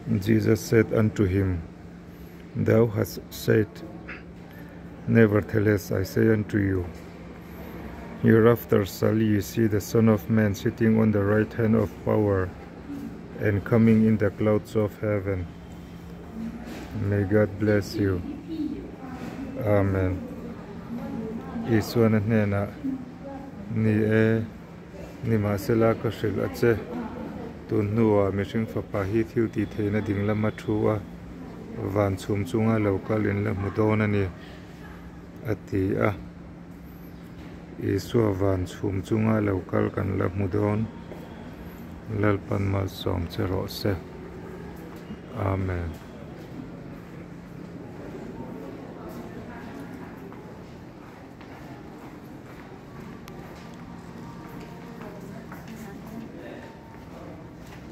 Jesus said unto him, Thou hast said, Nevertheless I say unto you, hereafter shall ye see the Son of Man sitting on the right hand of power, and coming in the clouds of heaven. May God bless you. Amen. Iswana nena ni masela ka shil ache tun nuwa mishing fa pahi thiu ti theina dingla mathua van chum chunga local in la mudona ni ati a iswa van chum chunga local kan la mudon lalpan malsawm che rawh se. Amen.